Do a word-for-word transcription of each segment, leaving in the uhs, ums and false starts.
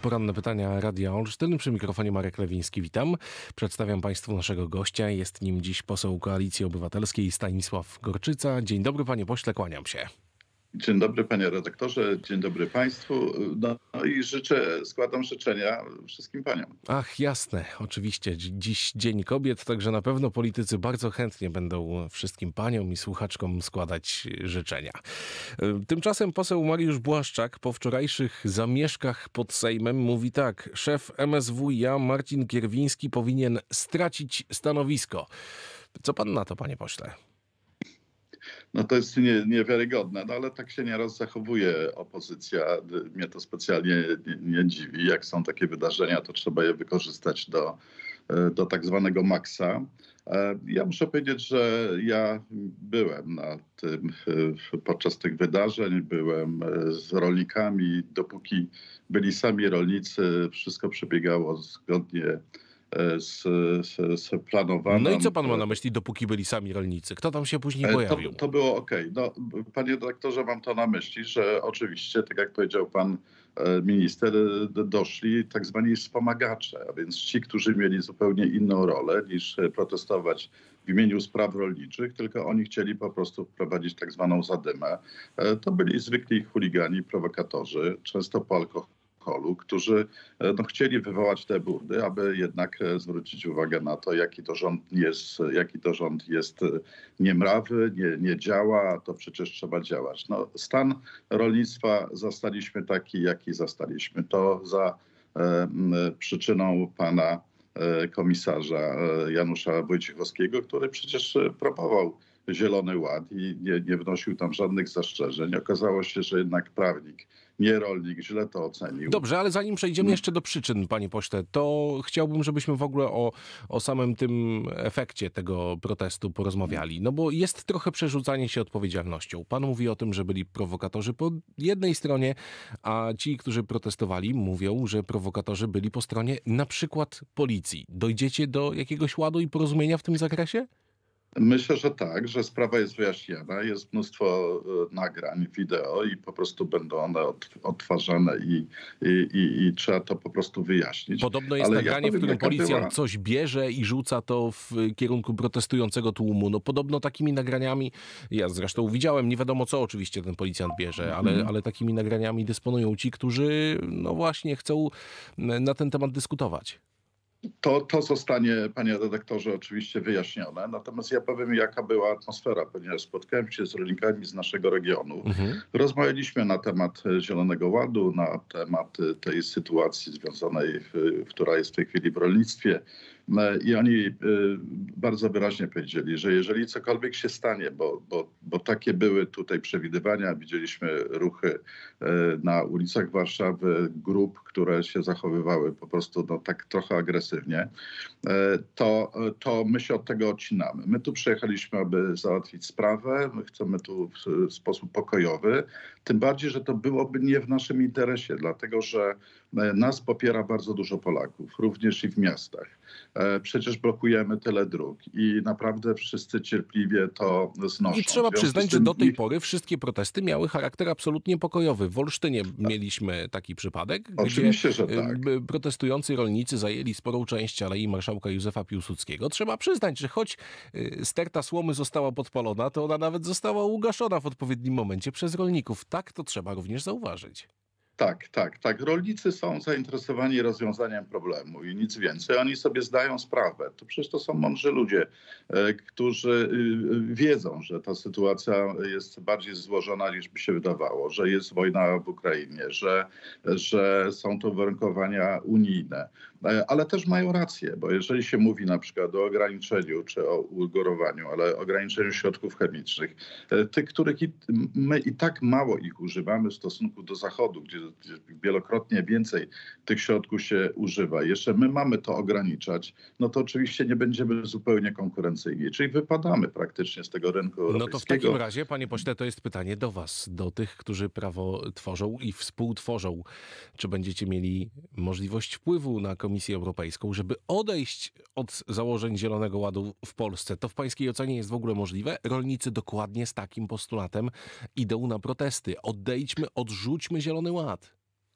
Poranne pytania Radia Olsztyn. Przy mikrofonie Marek Lewiński. Witam. Przedstawiam Państwu naszego gościa. Jest nim dziś poseł Koalicji Obywatelskiej Stanisław Gorczyca. Dzień dobry, panie pośle, kłaniam się. Dzień dobry, panie redaktorze, dzień dobry państwu. No i życzę, składam życzenia wszystkim paniom. Ach, jasne, oczywiście. Dziś Dzień Kobiet, także na pewno politycy bardzo chętnie będą wszystkim paniom i słuchaczkom składać życzenia. Tymczasem poseł Mariusz Błaszczak po wczorajszych zamieszkach pod Sejmem mówi tak: szef M S W iA Marcin Kierwiński powinien stracić stanowisko. Co pan na to, panie pośle? No to jest nie, niewiarygodne, no ale tak się nieraz zachowuje opozycja. Mnie to specjalnie nie, nie dziwi. Jak są takie wydarzenia, to trzeba je wykorzystać do, do tak zwanego maksa. Ja muszę powiedzieć, że ja byłem na tym, podczas tych wydarzeń, byłem z rolnikami. Dopóki byli sami rolnicy, wszystko przebiegało zgodnie Z, z, z planowaną. No i co pan ma na myśli, dopóki byli sami rolnicy? Kto tam się później pojawił? To, to było okej. No, panie redaktorze, mam to na myśli, że oczywiście, tak jak powiedział pan minister, doszli tak zwani wspomagacze, a więc ci, którzy mieli zupełnie inną rolę niż protestować w imieniu spraw rolniczych, tylko oni chcieli po prostu wprowadzić tak zwaną zadymę. To byli zwykli chuligani, prowokatorzy, często po alkoholu, którzy no, chcieli wywołać te burdy, aby jednak zwrócić uwagę na to, jaki to rząd jest, jaki to rząd jest niemrawy, nie, nie działa, to przecież trzeba działać. No, stan rolnictwa zastaliśmy taki, jaki zastaliśmy. To za e, przyczyną pana e, komisarza e, Janusza Wojciechowskiego, który przecież promował Zielony Ład i nie, nie wnosił tam żadnych zastrzeżeń. Okazało się, że jednak prawnik, nie rolnik, źle to ocenił. Dobrze, ale zanim przejdziemy jeszcze do przyczyn, panie pośle, to chciałbym, żebyśmy w ogóle o, o samym tym efekcie tego protestu porozmawiali. No bo jest trochę przerzucanie się odpowiedzialnością. Pan mówi o tym, że byli prowokatorzy po jednej stronie, a ci, którzy protestowali, mówią, że prowokatorzy byli po stronie na przykład policji. Dojdziecie do jakiegoś ładu i porozumienia w tym zakresie? Myślę, że tak, że sprawa jest wyjaśniana. Jest mnóstwo nagrań, wideo i po prostu będą one odtwarzane i, i, i, i trzeba to po prostu wyjaśnić. Podobno jest Ale nagranie, ja powiem, w którym policjant była... coś bierze i rzuca to w kierunku protestującego tłumu. No podobno takimi nagraniami, ja zresztą widziałem, nie wiadomo co oczywiście ten policjant bierze, ale, mm. ale takimi nagraniami dysponują ci, którzy no właśnie chcą na ten temat dyskutować. To, to zostanie, panie redaktorze, oczywiście wyjaśnione. Natomiast ja powiem, jaka była atmosfera, ponieważ spotkałem się z rolnikami z naszego regionu. Mhm. Rozmawialiśmy na temat Zielonego Ładu, na temat tej sytuacji związanej, która jest w tej chwili w rolnictwie. I oni bardzo wyraźnie powiedzieli, że jeżeli cokolwiek się stanie, bo, bo, bo takie były tutaj przewidywania, widzieliśmy ruchy na ulicach Warszawy, grup, które się zachowywały po prostu no, tak trochę agresywnie, to, to my się od tego odcinamy. My tu przyjechaliśmy, aby załatwić sprawę, my chcemy tu w sposób pokojowy, tym bardziej, że to byłoby nie w naszym interesie, dlatego że nas popiera bardzo dużo Polaków, również i w miastach. Przecież blokujemy tyle dróg i naprawdę wszyscy cierpliwie to znoszą. I trzeba przyznać, że do tej pory wszystkie protesty miały charakter absolutnie pokojowy. W Olsztynie mieliśmy taki przypadek, Oczywiście, gdzie że tak. protestujący rolnicy zajęli sporą część Alei Marszałka Józefa Piłsudskiego. Trzeba przyznać, że choć sterta słomy została podpalona, to ona nawet została ugaszona w odpowiednim momencie przez rolników. Tak, to trzeba również zauważyć. Tak, tak, tak. Rolnicy są zainteresowani rozwiązaniem problemu i nic więcej. Oni sobie zdają sprawę. To przecież to są mądrzy ludzie, e, którzy e, wiedzą, że ta sytuacja jest bardziej złożona niż by się wydawało, że jest wojna w Ukrainie, że, że są to uwarunkowania unijne. E, ale też mają rację, bo jeżeli się mówi na przykład o ograniczeniu czy o ugorowaniu, ale ograniczeniu środków chemicznych, e, tych, których i, my i tak mało ich używamy w stosunku do Zachodu, gdzie wielokrotnie więcej tych środków się używa. Jeszcze my mamy to ograniczać, no to oczywiście nie będziemy zupełnie konkurencyjni. Czyli wypadamy praktycznie z tego rynku europejskiego. No to w takim razie, panie pośle, to jest pytanie do was, do tych, którzy prawo tworzą i współtworzą. Czy będziecie mieli możliwość wpływu na Komisję Europejską, żeby odejść od założeń Zielonego Ładu w Polsce? To w pańskiej ocenie jest w ogóle możliwe? Rolnicy dokładnie z takim postulatem idą na protesty. Odejdźmy, odrzućmy Zielony Ład.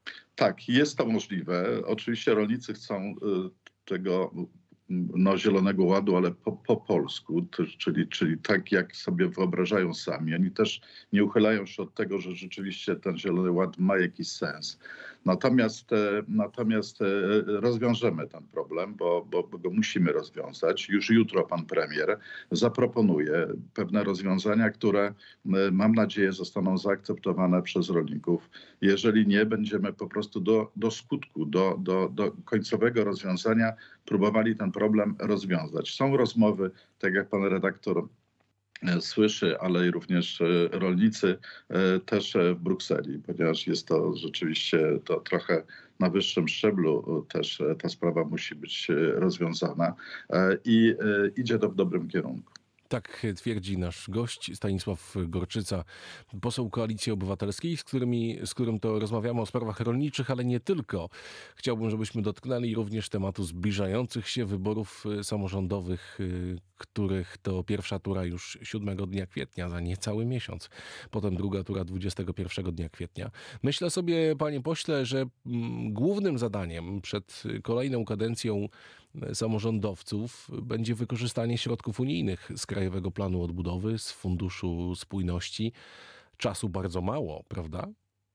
Tak, jest to możliwe. Oczywiście rolnicy chcą tego no, Zielonego Ładu, ale po, po polsku, to, czyli, czyli tak, jak sobie wyobrażają sami. Oni też nie uchylają się od tego, że rzeczywiście ten Zielony Ład ma jakiś sens. Natomiast, e, natomiast e, rozwiążemy ten problem, bo, bo, bo go musimy rozwiązać. Już jutro pan premier zaproponuje pewne rozwiązania, które e, mam nadzieję zostaną zaakceptowane przez rolników. Jeżeli nie, będziemy po prostu do, do skutku, do, do, do końcowego rozwiązania próbowali ten problem rozwiązać. Są rozmowy, tak jak pan redaktor słyszy, ale i również rolnicy też w Brukseli, ponieważ jest to rzeczywiście to trochę na wyższym szczeblu też ta sprawa musi być rozwiązana i idzie to w dobrym kierunku. Tak twierdzi nasz gość Stanisław Gorczyca, poseł Koalicji Obywatelskiej, z, którymi, z którym to rozmawiamy o sprawach rolniczych, ale nie tylko. Chciałbym, żebyśmy dotknęli również tematu zbliżających się wyborów samorządowych, których to pierwsza tura już siódmego dnia kwietnia, za niecały miesiąc. Potem druga tura dwudziestego pierwszego dnia kwietnia. Myślę sobie, panie pośle, że głównym zadaniem przed kolejną kadencją samorządowców będzie wykorzystanie środków unijnych z Krajowego Planu Odbudowy, z Funduszu Spójności. Czasu bardzo mało, prawda?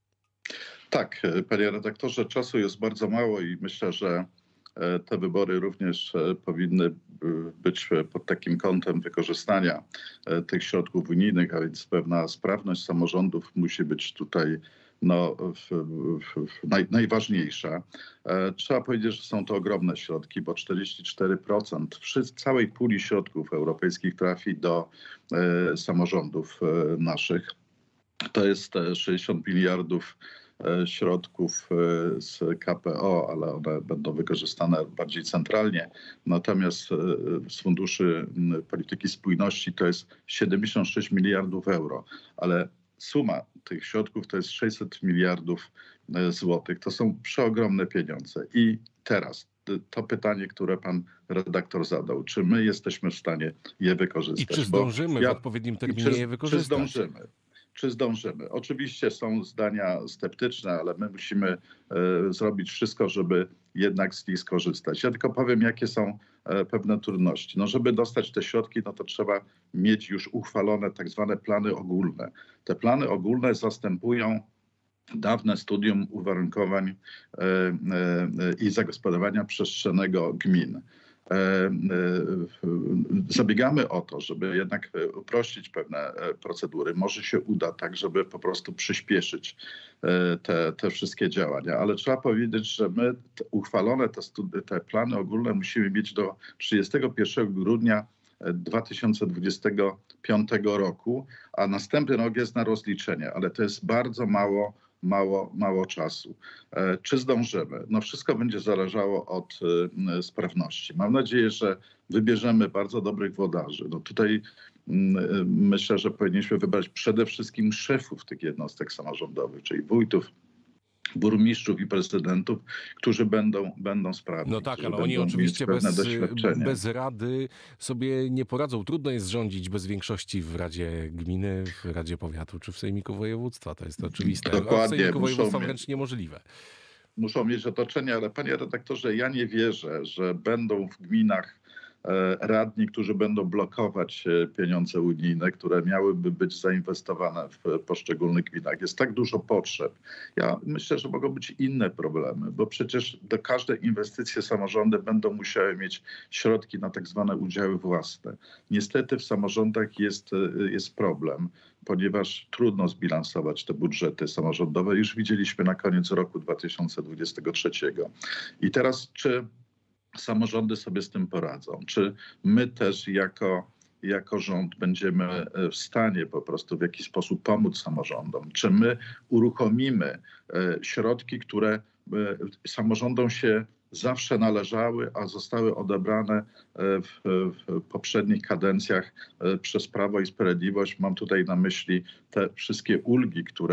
Tak, panie redaktorze, czasu jest bardzo mało i myślę, że te wybory również powinny być pod takim kątem wykorzystania tych środków unijnych, a więc pewna sprawność samorządów musi być tutaj no, w, w, w naj, najważniejsza. Trzeba powiedzieć, że są to ogromne środki, bo czterdzieści cztery procent całej puli środków europejskich trafi do e, samorządów e, naszych. To jest sześćdziesiąt miliardów środków z K P O, ale one będą wykorzystane bardziej centralnie. Natomiast z funduszy polityki spójności to jest siedemdziesiąt sześć miliardów euro, ale suma tych środków to jest sześćset miliardów złotych. To są przeogromne pieniądze. I teraz to pytanie, które pan redaktor zadał, czy my jesteśmy w stanie je wykorzystać? I czy zdążymy ja, w odpowiednim terminie czy, je wykorzystać? Czy zdążymy? Czy zdążymy? Oczywiście są zdania sceptyczne, ale my musimy e, zrobić wszystko, żeby jednak z nich skorzystać. Ja tylko powiem, jakie są e, pewne trudności. No, żeby dostać te środki, no to trzeba mieć już uchwalone tak zwane plany ogólne. Te plany ogólne zastępują dawne studium uwarunkowań e, e, i zagospodarowania przestrzennego gmin. Zabiegamy o to, żeby jednak uprościć pewne procedury. Może się uda tak, żeby po prostu przyspieszyć te, te wszystkie działania, ale trzeba powiedzieć, że my te uchwalone te, studi- te plany ogólne musimy mieć do trzydziestego pierwszego grudnia dwa tysiące dwudziestego piątego roku, a następny rok jest na rozliczenie, ale to jest bardzo mało Mało, mało czasu. E, czy zdążymy? No wszystko będzie zależało od e, sprawności. Mam nadzieję, że wybierzemy bardzo dobrych włodarzy. No tutaj m, myślę, że powinniśmy wybrać przede wszystkim szefów tych jednostek samorządowych, czyli wójtów, burmistrzów i prezydentów, którzy będą, będą sprawni. No tak, ale oni oczywiście bez, bez rady sobie nie poradzą. Trudno jest rządzić bez większości w Radzie Gminy, w Radzie Powiatu czy w Sejmiku Województwa. To jest oczywiste. Dokładnie. A w Sejmiku Województwa wręcz niemożliwe. Muszą mieć otoczenie, ale panie redaktorze, ja nie wierzę, że będą w gminach radni, którzy będą blokować pieniądze unijne, które miałyby być zainwestowane w poszczególnych gminach. Jest tak dużo potrzeb. Ja myślę, że mogą być inne problemy, bo przecież do każdej inwestycji samorządy będą musiały mieć środki na tak zwane udziały własne. Niestety w samorządach jest, jest problem, ponieważ trudno zbilansować te budżety samorządowe. Już widzieliśmy na koniec roku dwa tysiące dwudziestego trzeciego. I teraz czy samorządy sobie z tym poradzą? Czy my też jako, jako rząd będziemy w stanie po prostu w jakiś sposób pomóc samorządom? Czy my uruchomimy środki, które samorządom się zawsze należały, a zostały odebrane w, w poprzednich kadencjach przez Prawo i Sprawiedliwość? Mam tutaj na myśli te wszystkie ulgi, które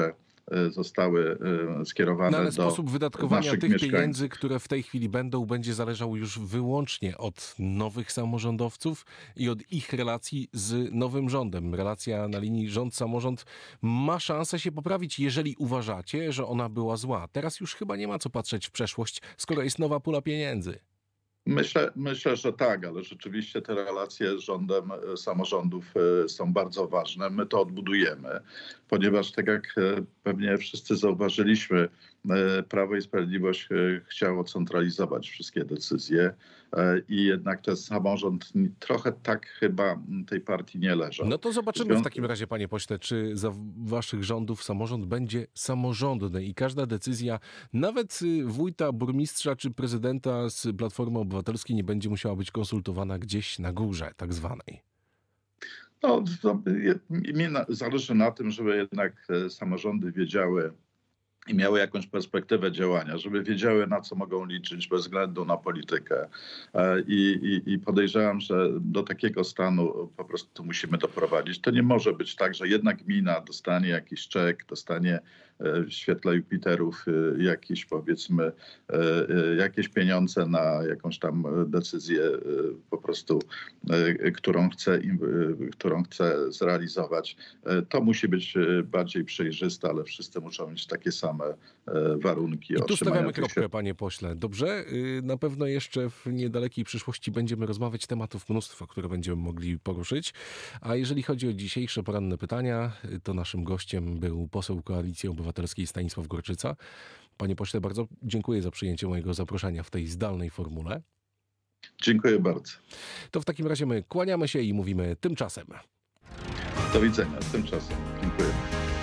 zostały skierowane no, ale do sposób wydatkowania naszych tych mieszkańców. pieniędzy, które w tej chwili będą, będzie zależał już wyłącznie od nowych samorządowców i od ich relacji z nowym rządem. Relacja na linii rząd-samorząd ma szansę się poprawić, jeżeli uważacie, że ona była zła. Teraz już chyba nie ma co patrzeć w przeszłość, skoro jest nowa pula pieniędzy. Myślę, myślę, że tak, ale rzeczywiście te relacje z rządem samorządów są bardzo ważne. My to odbudujemy, ponieważ tak jak pewnie wszyscy zauważyliśmy, Prawo i Sprawiedliwość chciało centralizować wszystkie decyzje i jednak ten samorząd trochę tak chyba tej partii nie leżał. No to zobaczymy w takim razie, panie pośle, czy za waszych rządów samorząd będzie samorządny i każda decyzja, nawet wójta, burmistrza czy prezydenta z Platformy Obywatelskiej nie będzie musiała być konsultowana gdzieś na górze tak zwanej. No, to, mi zależy na tym, żeby jednak samorządy wiedziały i miały jakąś perspektywę działania, żeby wiedziały, na co mogą liczyć bez względu na politykę. I, i, i podejrzewam, że do takiego stanu po prostu musimy doprowadzić. To nie może być tak, że jedna gmina dostanie jakiś czek, dostanie w świetle Jupiterów jakieś, powiedzmy, jakieś pieniądze na jakąś tam decyzję po prostu, którą chce, którą chce zrealizować. To musi być bardziej przejrzyste, ale wszyscy muszą mieć takie same warunki. I tu stawiamy kropkę, się... panie pośle. Dobrze? Na pewno jeszcze w niedalekiej przyszłości będziemy rozmawiać, tematów mnóstwo, które będziemy mogli poruszyć. A jeżeli chodzi o dzisiejsze poranne pytania, to naszym gościem był poseł Koalicji Obywatelskiej Stanisław Gorczyca. Panie pośle, bardzo dziękuję za przyjęcie mojego zaproszenia w tej zdalnej formule. Dziękuję bardzo. To w takim razie my kłaniamy się i mówimy tymczasem. Do widzenia. Tymczasem. Dziękuję.